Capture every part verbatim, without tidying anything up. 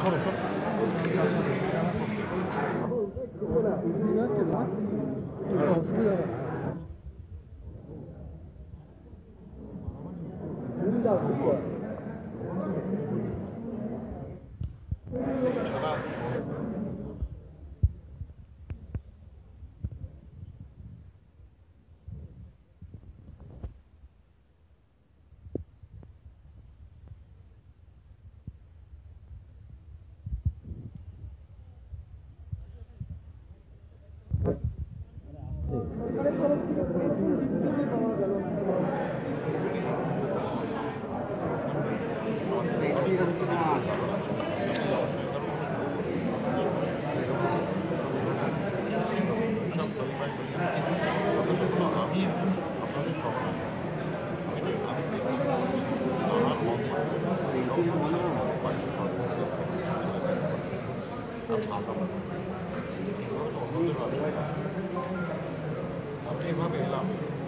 এভাবে এলাম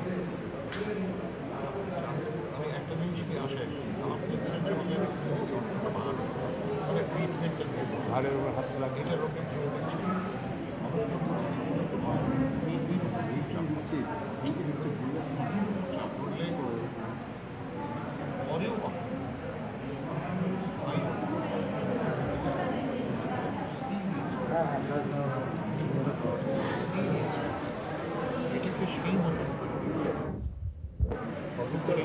আমি একটা জিনিস কি আসে আমার মানে ট্রিটমেন্টের ঘাড়ের উপর হাত লাগে এটা রোগের পরেও এটাকে সেই মনে করে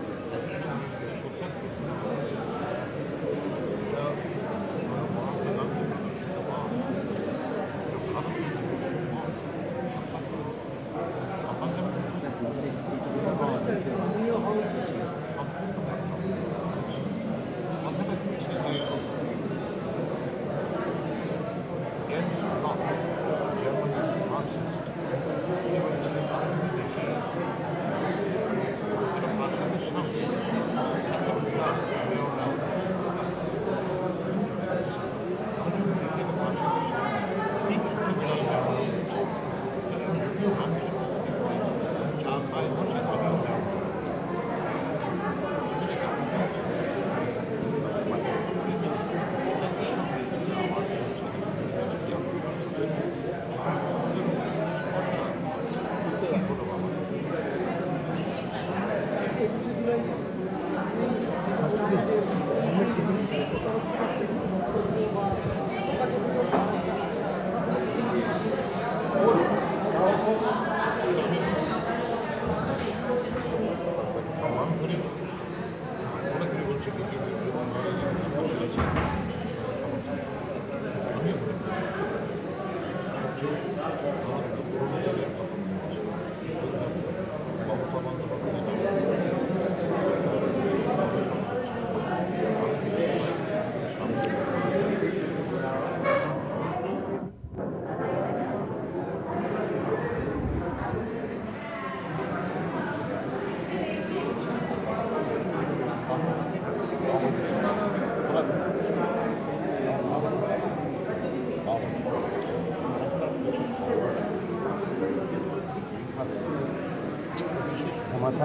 মাথা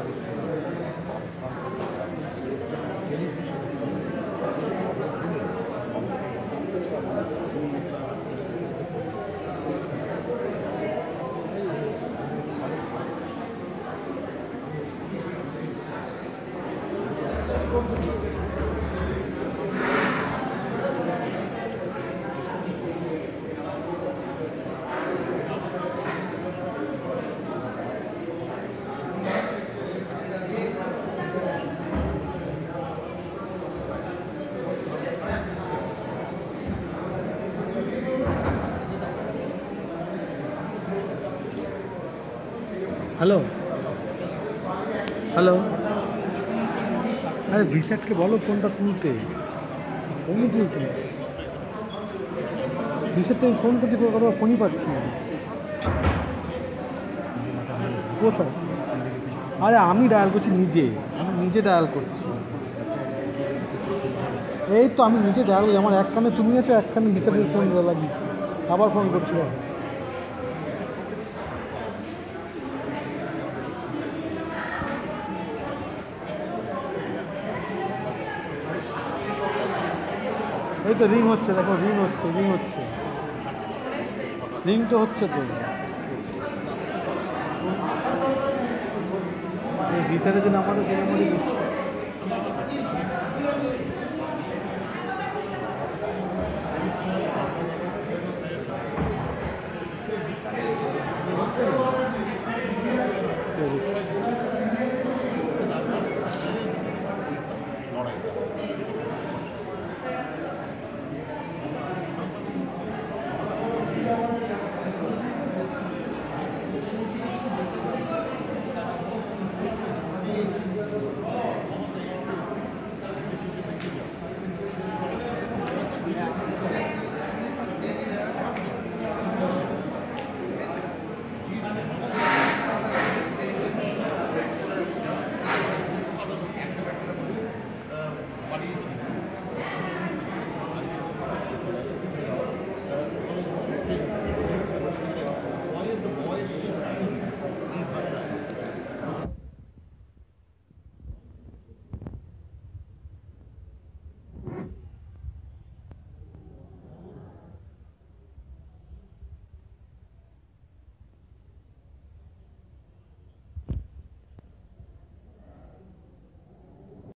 हेलो हेलो अरे रिसेट के बोलो फोनটা তুলতে ফোনই তুলছে রিসেট টাইম ফোন করতে কোনো ফোনই পাচ্ছি না কোথায় আরে আমি ডায়াল করছি নিজে আমি নিজে ডায়াল করছি এই তো আমি নিজে ডায়াল করছি আমার এক কানে তুমি আছো এক কানে রিসেটের ফোন লাগিয়েছি আবার ফোন করছি এই তো রিং হচ্ছে, দেখো রিং হচ্ছে, রিং হচ্ছে, রিং তো হচ্ছে তো। এই ভিতরে যে নাম্বারটা, যে নাম্বারই